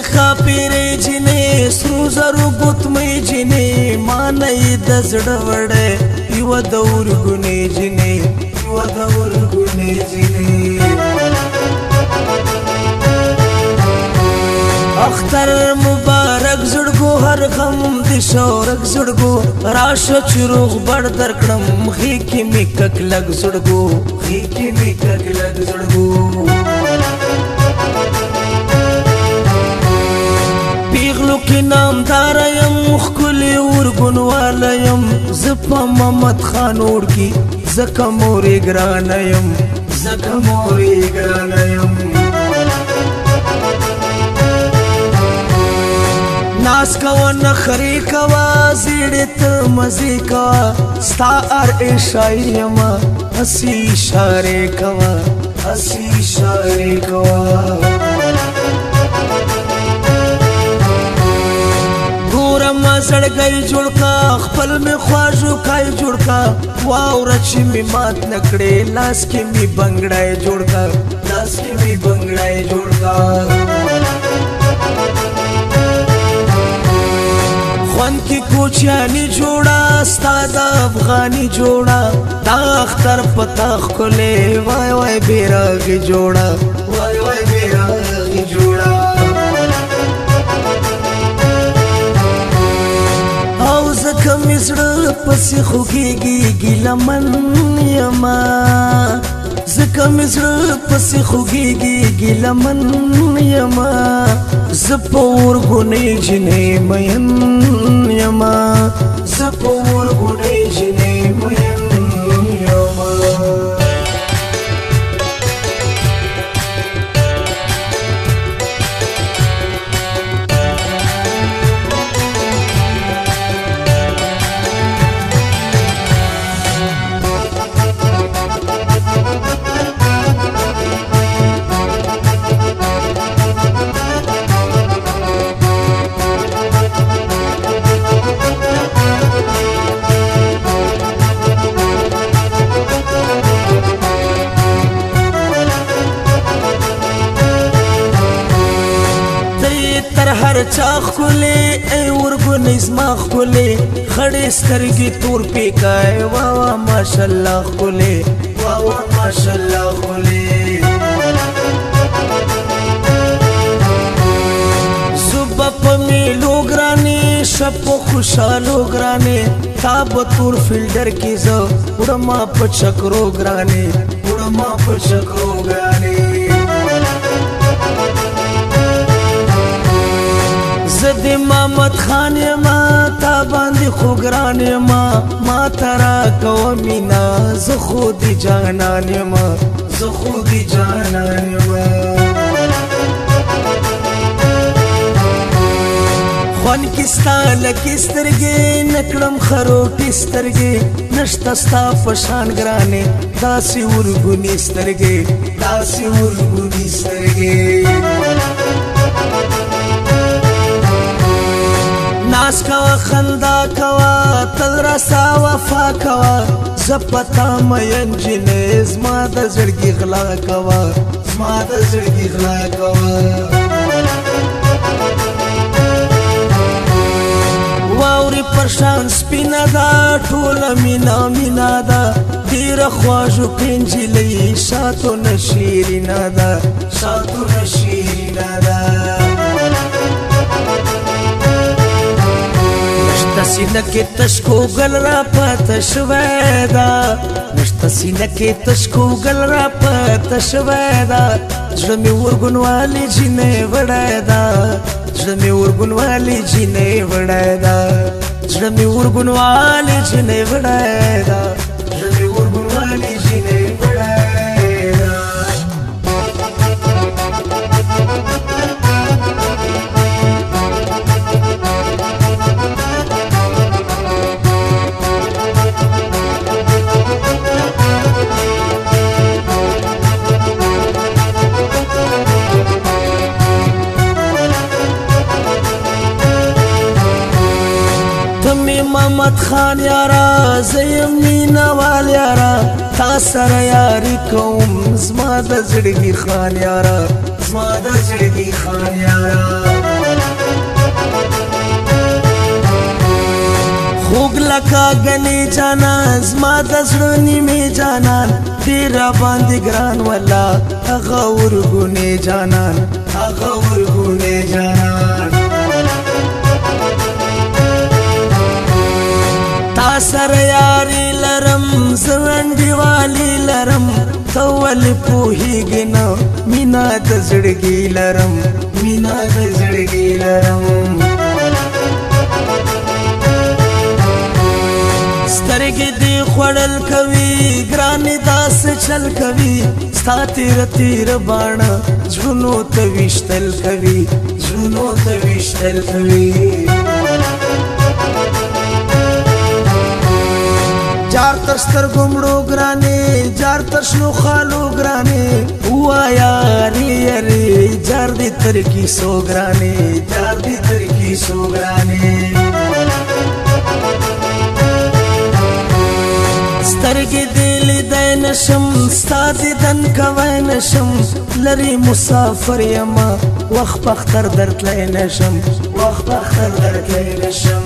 خاپیرې جنې سرو زرو ګوتمۍ جنې ما نه یې د زړه وړې یوه د ورګونې جنې یوه د ورګونې جنې اختر مبارک زړګو هر غم د شورک زړګو راشه چې روغبړ درکړم غې کې مې ککلک زړګو غې کې مې ککلک زړګو پیغلو کې نامدار یم ښکلې ورګونواله یم زه په محمد خان اور کې ځکه مورې ګرانه یم ځکه مورې ګرانه یم ناز کوا نخری کوا زیڑی تا مزی کوا ستا ار اشاری یما حسی اشاره کوا حسی اشاره کوا گورم زړګی جوړ کا خپل می خواجو کای جوړ کا واور چې می مات نکړې لاس کې می بنگړای جوړ کا لاس کې می بنگړای جوړ کا خوان کی کوچیانی جوړا استاد افغانی جوړا دا اختر پتاخ کولې وای وای بیرغ جوړا وای وای بیرغ جوړا او زکه مزړه پسې خوږیږي ګیلمن یما زکه مزړه پسې خوږیږي ګیلمن یما زپور ګونې جنې مین یما زپور ګونې جنې مین یما هر چاخ کولې ای ورګونې زما ښکلې خړې سترګې تور پیکای وا وا ماشاءالله ښکلې وا وا ماشاءالله ښکلې زوبه په میلو ګرانې شپو خوشحالو ګرانې تا به تور فیلډر کې زه وړما په چکرو ګرانې وړما په چکرو ګرانې زد محمد خان یما تا باندې خو ګران یما ما ترا کو مینا زه خود جانان یما زه خود جانان یما خوان کستا لکې سترګې نکړم خروټې سترګې نشته ستا په شان ګرانې داسې ورګونې سترګې داسې ورګونې سترګې ناس کوا خندا کوا تل رسا وفا کوا زپتا مین جنې زما د زړګي غلا کوا زما د زړګي غلا کوا واوري پرشان سپینا دا ټول مینا مینا دا ډیر خواجو پنجلې شاتو نشیرینا دا شاتو نشیرینا دا سینه کې تشکو گل را پات شویدا نشته سینه کې تشکو گل را پات شویدا زړه مې ورګونوالي جنې وړایدا زړه مې ورګونوالي جنې وړایدا زړه مې ورګونوالي جنې وړایدا زړه مې ورګونوالي جنې وړایدا محمد خان یارا زیم مینا وال یارا تا سره یاری کوم زما د زړګي خان یارا زما د زړګي خان یارا لکا گنی جانان زما د زړه نیمې جانان ډېر راباندې ګران ولا هغه ورګونې جانان هغه ورګونې جانان تا سره یاري لرم زه انډیوالي لرم ته ولې پوهېږې نه مینه د زړګي لرم مینه د زړګي لرم سترګې دې خوړل کوي ګرانې داسې چل کوي ستا تیره تیره باڼه زړونو ته ویشتل کوي زړونو ته ویشتل کوي جار تر سترګو مړو ګرانې جار تر شنو خالو ګرانې ووایه یارې یارې جار دې تر کیسو ګرانې جار دې تر کیسو ګرانې سترګې دې لیدی نشم ستا دیدن کوی نشم لرې مسافر یمه وخت په اختر درتلی نشم وخت په اختر درتلی نشم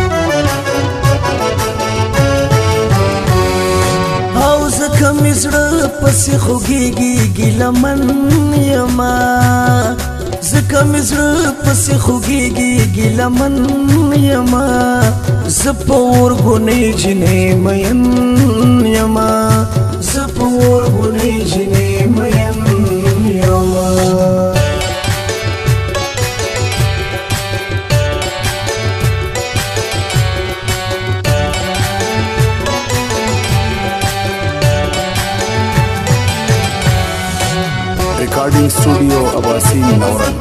او ځکه مې زړه پسې خوږېږي ګیلمن یمه ځکه مې زړه پسې خوږېږي ګیلمن یمه زه په ورګونې جینۍ مین یمه زه په ورګونې جینۍ مین یمه recording studio Abbasi नौरन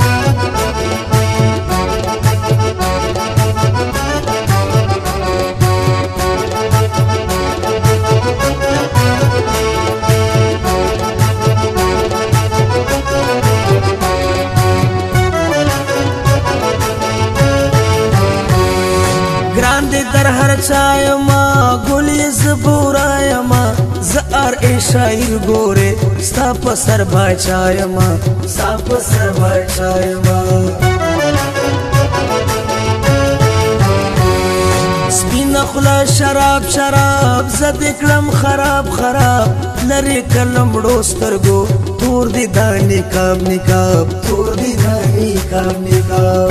ګران دې در هر چا یمه ګل یې زه بورا یمه زه ار ای شاعر ګورې ستا په سر باچا یمه ستا په سر باچا یمه سپینه خوله شراب شراب زه دې کړم خراب خراب لرې کړم مړو سترګو تور دې دا نقاب نقاب تور دې دا نقاب نقاب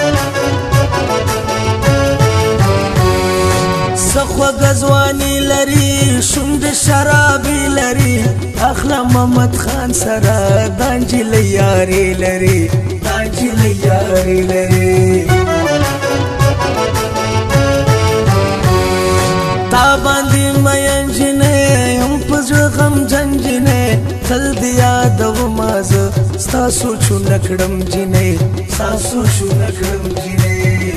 خوږه ځواني لري شونډې شرابي لري اخله محمد خان سره دا نجلۍ یاري لري دا نجلۍ یاري لري تا باندې مین جینۍ یم په زړه غمجن جینۍ تل دې یادومه زه ستا سوچونه کړم جینۍ ستا سوچونه کړم جینۍ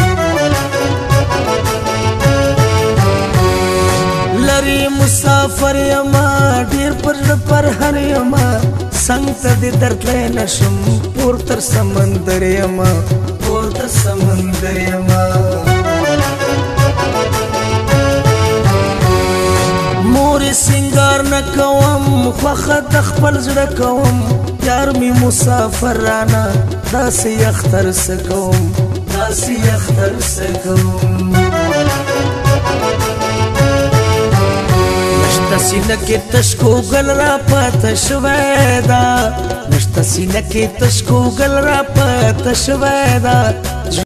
لري مسافر یما ډیر پر هر یما څنګه ته دې درتلی نشم پور تر سمندر یما پور تر سمندر یما مورې سینګار نه کوم خوښه د خپل زړه کوم یار مې مسافر رانه داسې اختر څه کوم داسې اختر څه کوم سینه کې تشکو گل را پاته شوی ده نشته سینه کې تشکو گل را پاته شوی ده